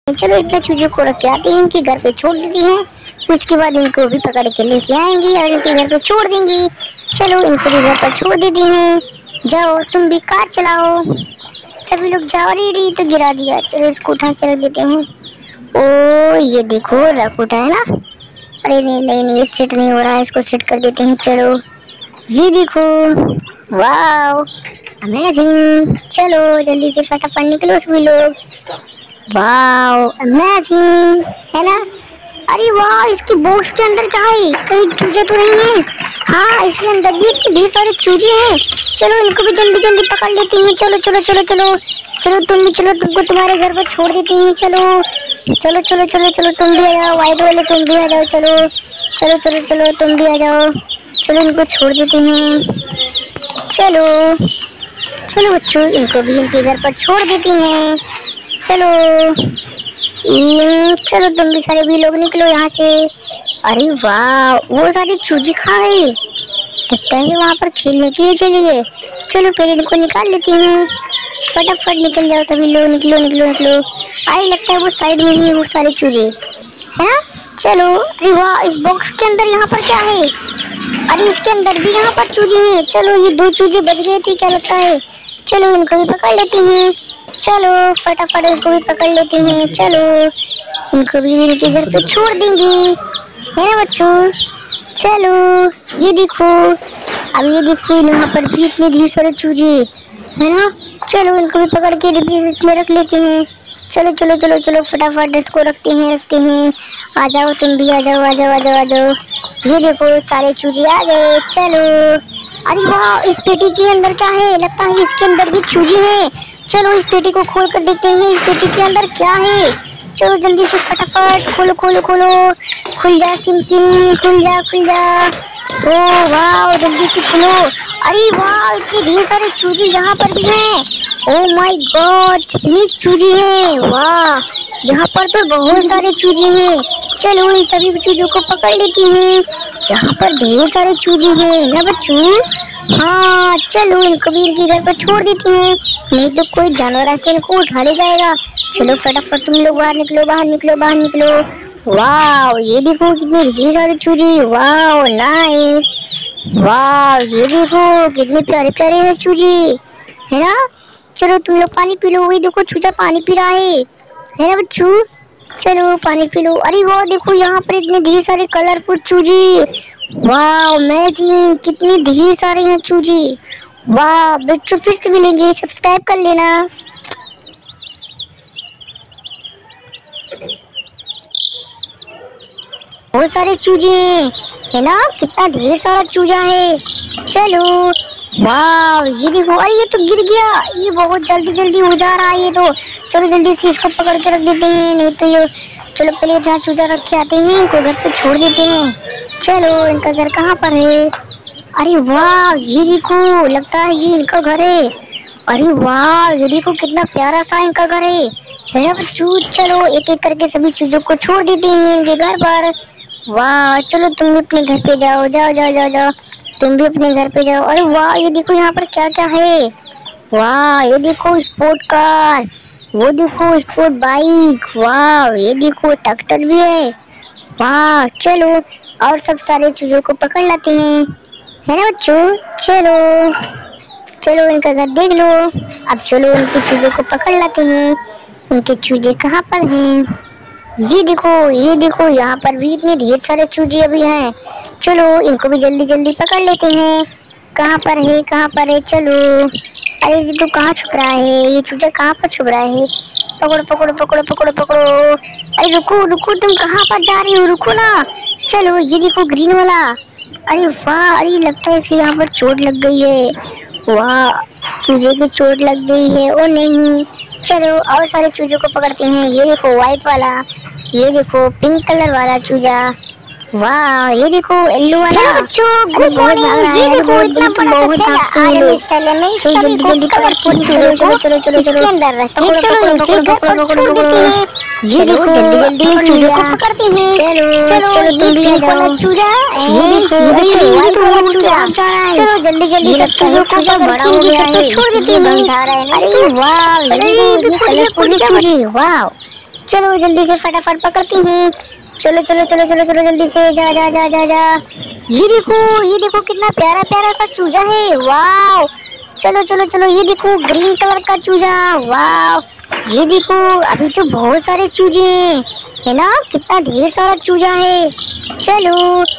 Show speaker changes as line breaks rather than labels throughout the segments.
चलो इतने चूजों को रख के आते हैं, इनके घर पे छोड़ देती हैं। उसके बाद इनको भी पकड़ के लेके आएंगी और इनके घर पे छोड़ देंगी। चलो इनको भी घर पर छोड़ देती हैं। जाओ तुम भी कार चलाओ। सभी लोग जाओ। रेडी तो गिरा दिया। चलो इसको उठा के रख देते हैं। ओ ये देखो रख उठा है ना। अरे नहीं नहीं नहीं, सेट नहीं हो रहा है, इसको सेट कर देते हैं। चलो ये देखो, वाओ अमेजिंग। चलो जल्दी से फटाफट निकलो सभी लोग। वाओ अमेजिंग है ना। अरे वाह, इसके बॉक्स के अंदर क्या है? कहीं चूजे तो नहीं है? हाँ इसके अंदर भी ढेर सारे चूजे हैं। चलो इनको भी जल्दी जल्दी पकड़ लेते हैं। चलो चलो चलो चलो चलो तुम भी चलो, तुमको तुम्हारे घर पर छोड़ देते हैं। चलो चलो चलो चलो चलो तुम भी आ जाओ, वाइट वाले तुम भी आ जाओ। चलो चलो चलो चलो तुम भी आ जाओ। चलो इनको छोड़ देते हैं। चलो चलो बच्चों, इनको भी इनके घर पर छोड़ देती हैं। चलो चलो तुम भी सारे भी लोग निकलो यहाँ से। अरे वाह, वो सारे चूजे खा गए। लगता है वहाँ पर खेलने के लिए चले गए। चलो पहले इनको निकाल लेती हैं। फटाफट निकल जाओ सभी लोग, निकलो निकलो निकलो। अरे लगता है वो साइड में ही वो सारे चूजे है। चलो अरे वाह, इस बॉक्स के अंदर यहाँ पर क्या है? अरे इसके अंदर भी यहाँ पर चूजे हैं। चलो ये 2 चूजे बच गए थे क्या लगता है। चलो इनको भी पकड़ लेते हैं। चलो फटाफट इनको भी पकड़ लेते हैं। चलो इनको भी इनके घर पे छोड़ देंगे, है ना बच्चों। चलो ये देखो, अब ये देखो यहाँ पर भी इतने ढेर सारे चूजे है ना। चलो इनको भी पकड़ के डिब्बे इसमें रख लेते हैं। चलो चलो चलो चलो फटाफट इसको रखते हैं। आ जाओ तुम भी, आ जाओ आ जाओ आ जाओ आ जाओ। ये देखो सारे चूजे आ गए। चलो अरे वाह, इस पेटी के अंदर क्या है? लगता है इसके अंदर भी चूजे हैं। चलो इस पेटी को खोल कर देखते हैं, इस पेटी के अंदर क्या है। चलो जल्दी से फटाफट खोलो खोलो खोलो। खुल जा सिम सिम, खुल जा खुल जा। ओ वाह जल्दी से खोलो। अरे वाह, इतने ढेर सारे चूजे यहाँ पर भी हैं। ओ माय गॉड, कितने चूजे हैं। वाह, यहाँ पर तो बहुत सारे चूजे हैं। चलो इन सभी चूजों को पकड़ लेती हैं। यहाँ पर ढेर सारे चूजे हैं ना बच्चों। हाँ चलो इनको भी इनके घर पर छोड़ देती हैं, नहीं तो कोई जानवर आके इनको उठा ले जाएगा। चलो फटाफट तुम लोग बाहर निकलो बाहर निकलो बाहर निकलो। वाह ये देखो कितने ढेर सारे चूजे। वाह नाइस। वाह ये देखो कितने प्यारे प्यारे हैं चूजे, है ना। चलो तुम लोग पानी पी लो। वही देखो चूजा पानी पी रहा है ना बच्चों। चलो पानी पी लो। अरे वो देखो यहाँ पर इतने ढेर सारे कलरफुल चूजे। वाह अमेजिंग, कितने ढेर सारे हैं चूजे। वाह बच्चों, फिर से मिलेंगे, सब्सक्राइब कर लेना। बहुत सारे चूजे है ना, कितना ढेर सारा चूजा है। चलो वाह ये देखो, अरे ये तो गिर गया। ये बहुत जल्दी जल्दी हो जा रहा है ये तो। चलो जल्दी से इसको पकड़ के रख देते हैं, नहीं तो ये। चलो पहले इतना चूजा रख के आते हैं, इनको घर पे छोड़ देते हैं। चलो इनका घर कहाँ पर है? अरे वाह ये देखो, लगता है ये इनका घर है। अरे वाह ये देखो कितना प्यारा सा इनका घर है ना बच्चों। चलो एक एक करके सभी चूजों को छोड़ देते हैं इनके घर पर। वाह चलो तुम भी अपने घर पे जाओ, जाओ जाओ जाओ जाओ, तुम भी अपने घर पे जाओ। अरे वाह ये देखो यहाँ पर क्या क्या है। वाह ये देखो स्पोर्ट कार, वो देखो स्पोर्ट बाइक। वाह ये देखो ट्रैक्टर भी है। वाह चलो और सब सारे चूजों को पकड़ लाते हैं, है ना बच्चों। चलो चलो इनका घर देख लो। अब चलो इनके चूजों को पकड़ लाते हैं। इनके चूजे कहाँ पर हैं? ये देखो यहाँ पर भी इतने ढेर सारे चूजे अभी हैं। चलो इनको भी जल्दी जल्दी पकड़ लेते हैं। कहाँ पर है कहाँ पर है? चलो अरे ये तो कहाँ छुप रहा है? ये चूजा कहाँ पर छुप रहा है? पकड़ो पकड़ो पकड़ो पकड़ो पकड़ो। अरे रुको रुको, तुम कहाँ पर जा रही हो? रुको ना। चलो ये देखो ग्रीन वाला। अरे वाह, अरे लगता है इसके यहाँ पर चोट लग गई है। वाह चूजे की चोट लग गई है। ओ नहीं, चलो और सारे चूजों को पकड़ते हैं। ये देखो व्हाइट वाला, ये देखो पिंक कलर वाला चूजा। वाह ये देखो येलो वाला। बच्चों गुड मॉर्निंग। ये देखो इतना बड़ा सा थैला इस थैले में सभी जल्दी कलरफुल चलो चलो चलो चलो इसके अंदर रखते हैं। चलो इनके घर पर छोड़ देते हैं। ये देखो जल्दी जल्दी चूजे को पकड़ते हैं। चलो चलो तुम भी आ जाओ। चूजा ये देखो ये तो वो चूजा जा रहा है। चलो जल्दी जल्दी सब चूजों को बड़ा हो गया है, छोड़ देते हैं। अरे वाह ये कलरफुल चूजे। वाह चलो जल्दी से फटाफट पकड़ती हैं। चलो चलो चलो चलो चलो जल्दी से जा जा जा जा जा। ये देखो कितना प्यारा प्यारा सा चूजा है। वाह, चलो चलो चलो, ये देखो ग्रीन कलर का चूजा। वाह, ये देखो अभी तो बहुत सारे चूजे हैं, है ना, कितना ढेर सारा चूजा है। चलो,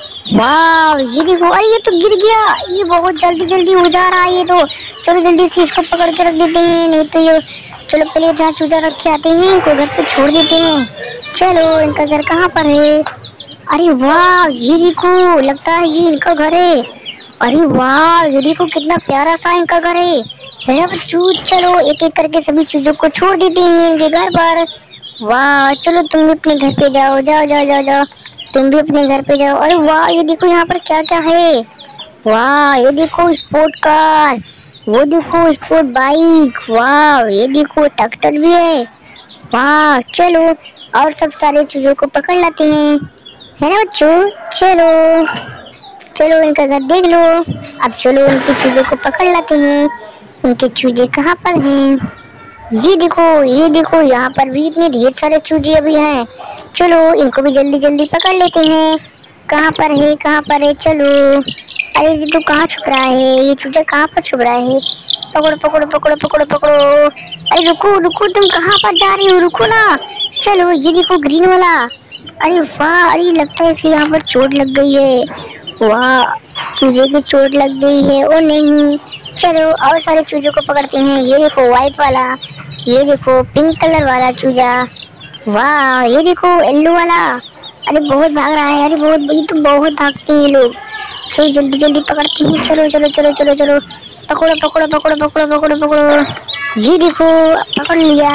वाह, ये देखो, अरे ये तो गिर गया, ये बहुत जल्दी जल्दी हो जा रहा है ये तो। चलो जल्दी से इसको पकड़ के रख देते हैं, नहीं तो ये, चलो पहले इतना चूजा रख के आते हैं, इनको घर पे छोड़ देते हैं। चलो, इनका घर कहाँ पर है? अरे वाह, ये देखो, लगता है ये इनका घर है। अरे वाह, ये देखो कितना प्यारा सा इनका घर है मेरा बच्चू। चलो एक एक करके सभी चूजों को छोड़ देते हैं इनके घर पर। वाह, चलो तुम भी अपने घर पे जाओ, जाओ जाओ जाओ जाओ, तुम भी अपने घर पे जाओ। अरे वाह, ये देखो यहाँ पर क्या क्या है। वाह, ये देखो स्पोर्ट कार, वो देखो स्पोर्ट बाइक, वाह, ये देखो ट्रैक्टर भी है। वाह, चलो और सब सारे चूजों को पकड़ लाते हैं, है ना बच्चों। चलो चलो इनका घर देख लो। अब चलो इनके चूजे को पकड़ लाते हैं। इनके चूजे कहाँ पर हैं? ये देखो यहाँ पर भी इतने ढेर सारे चूजे अभी हैं। चलो इनको भी जल्दी जल्दी पकड़ लेते हैं। कहाँ पर है, कहाँ पर है? चलो, अरे ये तो कहाँ छुप रहा है, ये चूजा कहाँ पर छुप रहा है? पकड़ो पकड़ो पकड़ो पकड़ो पकड़ो। अरे रुको रुको, तुम कहाँ पर जा रही हो, रुको ना। चलो ये देखो ग्रीन वाला। अरे वाह, अरे लगता है इसके यहाँ पर चोट लग गई है। वाह, चूजे की चोट लग गई है। ओ नहीं, चलो और सारे चूजों को पकड़ते हैं। ये देखो व्हाइट वाला, ये देखो पिंक कलर वाला चूजा। वाह, ये देखो येलो वाला। अरे बहुत भाग रहा है, अरे बहुत, ये तो बहुत भागते हैं ये लोग। चलो जल्दी जल्दी पकड़ते हैं। चलो चलो चलो चलो चलो, पकड़ो पकड़ो पकड़ो पकड़ो पकड़ो पकड़ो। ये देखो पकड़ लिया।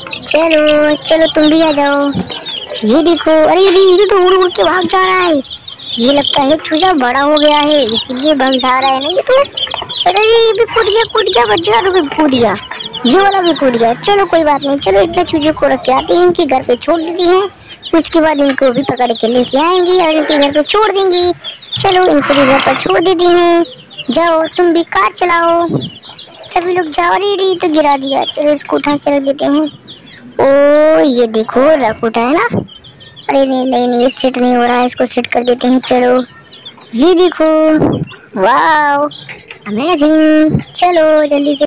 चलो चलो तुम भी आ जाओ। ये देखो, अरे ये तो उड़ उड़ के भाग जा रहा है। ये लगता है चूजा बड़ा हो गया है, इसीलिए भाग जा रहा है ना ये तो। चलो ये भी कूद गया बच्चा, तो भी कूद गया, ये वाला भी कूद गया। चलो कोई बात नहीं, चलो इतने चूजे को रख के आते हैं, इनके घर पे छोड़ देती हैं। उसके बाद इनको भी पकड़ के लेके आएंगी और इनके घर पे छोड़ देंगी। चलो इनको भी घर पर छोड़ देती हैं। जाओ तुम भी कार चलाओ, सभी लोग जाओ। अरे तो गिरा दिया, चलो इसको उठा के रख देते हैं। ओ ये देखो रख उठा है ना। अरे नहीं नहीं नहीं, सेट नहीं हो रहा है, इसको सेट कर देते हैं। चलो ये देखो, वाओ अमेजिंग। चलो जल्दी से